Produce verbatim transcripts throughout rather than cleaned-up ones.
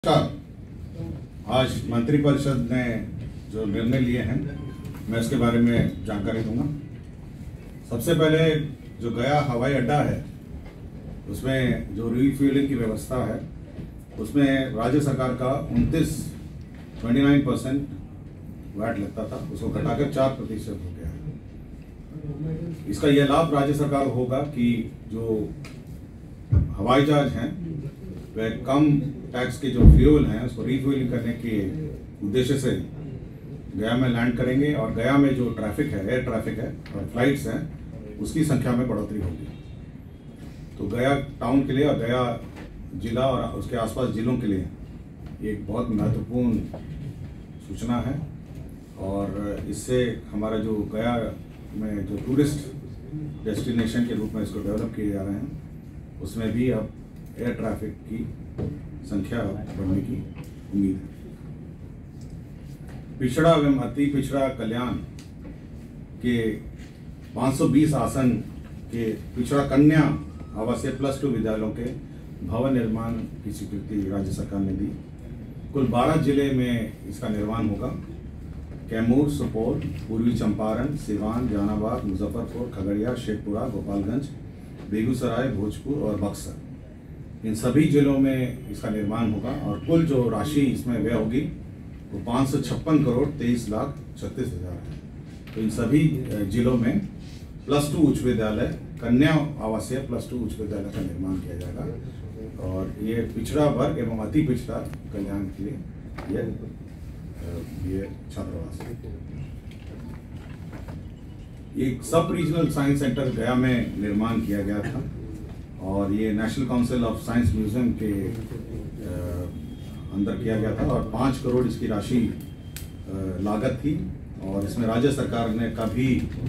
आज मंत्रिपरिषद ने जो निर्णय लिए हैं मैं इसके बारे में जानकारी दूंगा। सबसे पहले जो गया हवाई अड्डा है उसमें जो रिफ्यूलिंग की व्यवस्था है उसमें राज्य सरकार का उनतीस ट्वेंटी नाइन परसेंट वैट लगता था, उसको घटाकर चार प्रतिशत हो गया है। इसका यह लाभ राज्य सरकार को होगा कि जो हवाई जहाज हैं वह कम टैक्स के जो फ्यूल हैं उसको रिफ्यूलिंग करने के उद्देश्य से गया में लैंड करेंगे और गया में जो ट्रैफिक है, एयर ट्रैफिक है और फ्लाइट्स हैं उसकी संख्या में बढ़ोतरी होगी। तो गया टाउन के लिए और गया जिला और उसके आसपास जिलों के लिए एक बहुत महत्वपूर्ण सूचना है और इससे हमारा जो गया में जो टूरिस्ट डेस्टिनेशन के रूप में इसको डेवलप किए जा रहे हैं उसमें भी अब एयर ट्रैफिक की संख्या बढ़ने की उम्मीद है। पिछड़ा एवं अति पिछड़ा कल्याण के पाँच सौ बीस आसन के पिछड़ा कन्या आवासीय प्लस टू विद्यालयों के भवन निर्माण की स्वीकृति राज्य सरकार ने दी। कुल बारह जिले में इसका निर्माण होगा। कैमूर, सुपौल, पूर्वी चंपारण, सिवान, जहानाबाद, मुजफ्फरपुर, खगड़िया, शेखपुरा, गोपालगंज, बेगूसराय, भोजपुर और बक्सर, इन सभी जिलों में इसका निर्माण होगा और कुल जो राशि इसमें व्यय होगी वो पाँच सौ छप्पन करोड़ तेईस लाख छत्तीस हजार है। तो इन सभी जिलों में प्लस टू उच्च विद्यालय, कन्या आवासीय प्लस टू उच्च विद्यालय का निर्माण किया जाएगा और ये पिछड़ा वर्ग एवं अति पिछड़ा कल्याण के लिए ये ये छात्रावास है। एक सब रीजनल साइंस सेंटर गया में निर्माण किया गया था और ये national council of science museum के अंदर किया गया था और पाँच करोड़ इसकी राशि लागत थी और इसमें राज्य सरकार ने का भी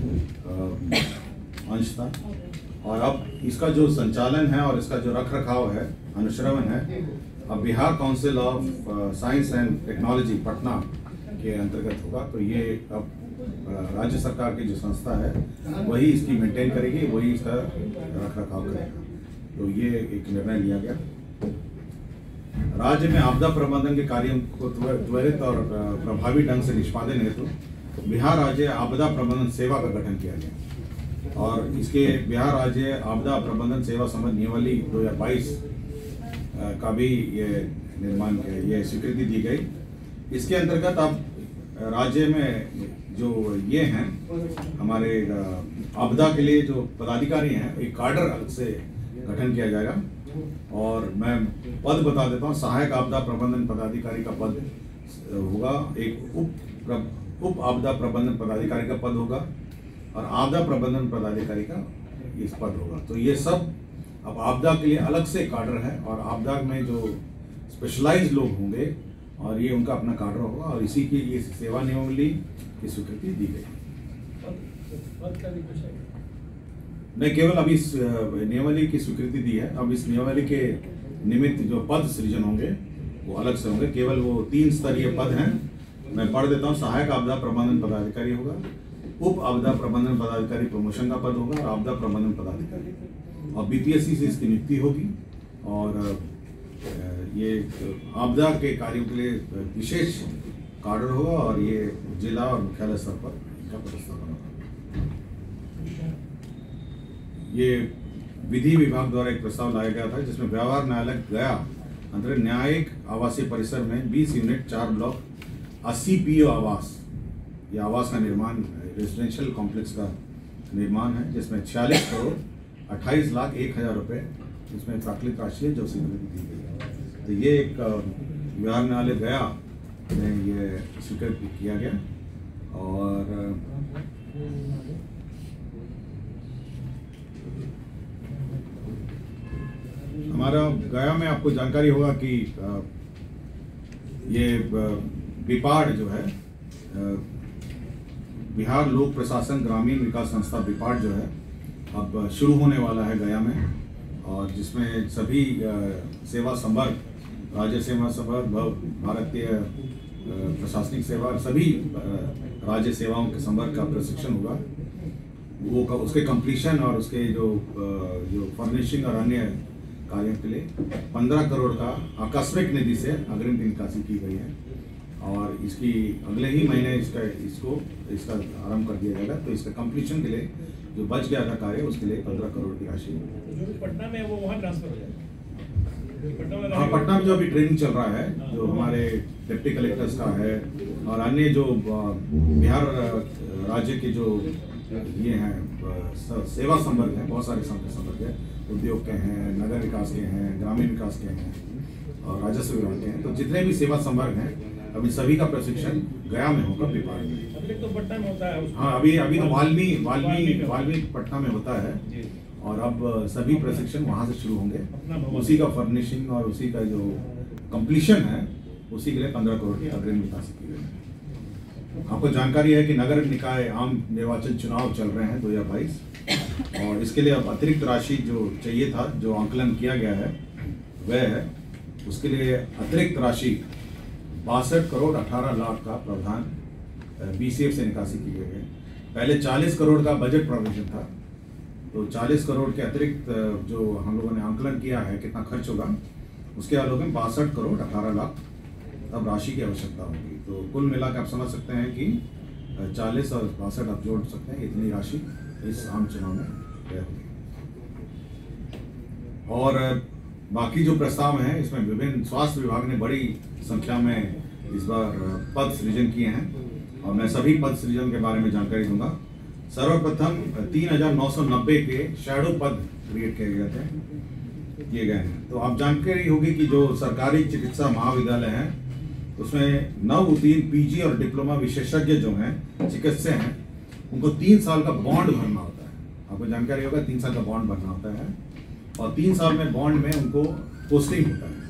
अंश था। और अब इसका जो संचालन है और इसका जो रख रखाव है, अनुश्रवण है, अब Bihar council of science and technology Patna के अंतर्गत होगा। तो ये अब राज्य सरकार की जो संस्था है वही इसकी मेंटेन करेगी, वही इसका रख रखाव करेगा। तो ये एक निर्णय लिया गया। राज्य में आपदा प्रबंधन के कार्यों को त्वरित और प्रभावी ढंग से निष्पादन हेतु बिहार राज्य आपदा प्रबंधन सेवा का गठन किया गया और इसके बिहार राज्य आपदा प्रबंधन सेवा संबंध नियमावली दो हजार बाईस का भी ये निर्माण ये स्वीकृति दी गई। इसके अंतर्गत अब राज्य में जो ये हैं हमारे आपदा के लिए जो पदाधिकारी हैं एक कार्डर अलग से गठन किया जाएगा और मैं पद बता देता हूँ। सहायक आपदा प्रबंधन पदाधिकारी का पद होगा, एक उप उप आपदा प्रबंधन पदाधिकारी का पद होगा और आपदा प्रबंधन पदाधिकारी का इस पद होगा। तो ये सब अब आपदा के लिए अलग से कार्डर है और आपदा में जो स्पेशलाइज्ड लोग होंगे और ये उनका अपना कार्डर होगा और इसी की ये सेवा नियमावली की स्वीकृति दी गई। नहीं, केवल अभी इस नियमावली की स्वीकृति दी है। अब इस नियमावली के निमित्त जो पद सृजन होंगे वो अलग से होंगे। केवल वो तीन स्तरीय पद हैं, मैं पढ़ देता हूँ। सहायक आपदा प्रबंधन पदाधिकारी होगा, उप आपदा प्रबंधन पदाधिकारी प्रमोशन का पद होगा और आपदा प्रबंधन पदाधिकारी और बीपीएससी से इसकी नियुक्ति होगी और ये आपदा के कार्यों के लिए विशेष कार्डर होगा और ये जिला और मुख्यालय स्तर पर इनका प्रस्ताव होगा। ये विधि विभाग द्वारा एक प्रस्ताव लाया गया था जिसमें व्यवहार न्यायालय गया अंतर्गत न्यायिक आवासीय परिसर में बीस यूनिट चार ब्लॉक अस्सी पीओ आवास, ये आवास का निर्माण रेजिडेंशियल कॉम्प्लेक्स का निर्माण है जिसमें छियालीस करोड़ अट्ठाईस लाख एक हजार रुपये इसमें प्राकृतिक राशि है जो स्वीकृति दी गई है। तो ये एक व्यवहार न्यायालय गया में ये स्वीकृत किया गया और हमारा गया में आपको जानकारी होगा कि ये बिपाड जो है बिहार लोक प्रशासन ग्रामीण विकास संस्था बिपाड जो है अब शुरू होने वाला है गया में और जिसमें सभी सेवा संवर्ग, राज्य सेवा संवर्ग, भारतीय प्रशासनिक सेवा, सभी राज्य सेवाओं के संवर्ग का प्रशिक्षण होगा। वो उसके कंप्लीशन और उसके जो जो फर्निशिंग और अन्य कार्यों के लिए पंद्रह करोड़ का आकस्मिक निधि से अग्रिम की निकासी की गई है और इसकी अगले ही महीने इसका इसको इसका आरंभ कर दिया जाएगा। तो इसका कंप्लीशन के लिए जो बच गया था कार्य उसके लिए पंद्रह करोड़ की राशि जो पटना में वो वहाँ ट्रांसफर हो जाएगा। हाँ, पटना में जो अभी ट्रेनिंग चल रहा है जो हमारे डिप्टी कलेक्टर्स का है और अन्य जो बिहार राज्य के जो ये हैं सेवा संवर्ग हैं, बहुत सारे संवर्ग हैं, उद्योग के हैं, नगर विकास के हैं, ग्रामीण विकास के हैं और राजस्व विभाग के हैं। तो जितने भी सेवा संवर्ग हैं अभी सभी का प्रशिक्षण गया में होगा विभाग में। अभी तो पटना में होता है। हाँ, अभी अभी तो वाल्मी वाल्मी वाल्मी पटना में होता है और अब सभी प्रशिक्षण वहाँ से शुरू होंगे। उसी का फर्निशिंग और उसी का जो कंप्लीशन है उसी के लिए पंद्रह करोड़ की अग्रिम निकासी की गई है। आपको जानकारी है कि नगर निकाय आम निर्वाचन चुनाव चल रहे हैं दो हजार बाईस और इसके लिए अब अतिरिक्त राशि जो चाहिए था, जो आंकलन किया गया है वह है, उसके लिए अतिरिक्त राशि बासठ करोड़ अठारह लाख का प्रावधान बीसीएफ से निकासी की गई है। पहले चालीस करोड़ का बजट प्रोविजन था, तो चालीस करोड़ के अतिरिक्त जो हम लोगों ने आंकलन किया है कितना खर्च होगा, उसके आलोक में बासठ करोड़ अठारह लाख अब राशि की आवश्यकता होगी। तो कुल मिलाकर आप समझ सकते हैं कि चालीस और बासठ आप जोड़ सकते हैं, इतनी राशि इस आम चुनाव में व्यय होगी। और बाकी जो प्रस्ताव हैं इसमें विभिन्न स्वास्थ्य विभाग ने बड़ी संख्या में इस बार पद सृजन किए हैं और मैं सभी पद सृजन के बारे में जानकारी दूंगा। सर्वप्रथम तीन हजार नौ सौ नब्बे के शैडो पद क्रिएट किए गए थे किए गए हैं। तो आप जानकारी होगी कि जो सरकारी चिकित्सा महाविद्यालय हैं उसमें नव उत्तीर्ण पीजी और डिप्लोमा विशेषज्ञ जो हैं चिकित्सक हैं उनको तीन साल का बॉन्ड भरना होता है। आपको जानकारी होगा तीन साल का बॉन्ड भरना होता है और तीन साल में बॉन्ड में उनको पोस्टिंग होता है।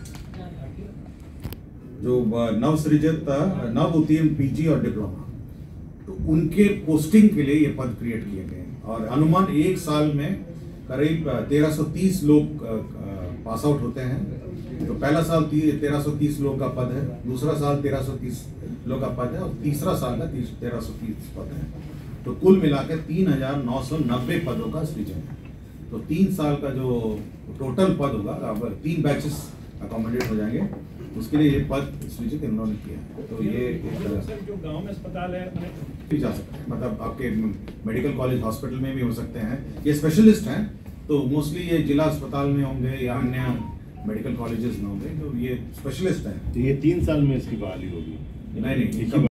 जो नव सृजित नव उत्तीर्ण पीजी और डिप्लोमा, तो उनके पोस्टिंग के लिए ये पद क्रिएट किए गए हैं और अनुमान एक साल में करीब तेरह सौ तीस लोग पास आउट होते हैं। तो पहला साल तेरह सौ तीस लोग का पद है, दूसरा साल तेरह सौ तीस लोग का पद है और तीसरा साल का तेरह सौ तीस पद है। तो कुल मिलाकर तीन हजार नौ सौ नब्बे पदों का सृजन है। तो तीन साल का जो टोटल पद होगा, अब तीन बैचेस अकोमोडेट हो जाएंगे, उसके लिए ये पद सृजित इन्होंने किया है। तो ये जो गांव में अस्पताल है भी जा सकते हैं, मतलब आपके मेडिकल कॉलेज हॉस्पिटल में भी हो सकते हैं। ये स्पेशलिस्ट हैं तो मोस्टली ये जिला अस्पताल में होंगे या अन्य मेडिकल कॉलेजेस में होंगे, तो ये स्पेशलिस्ट हैं। तो ये तीन साल में इसकी बहाली होगी? नहीं नहीं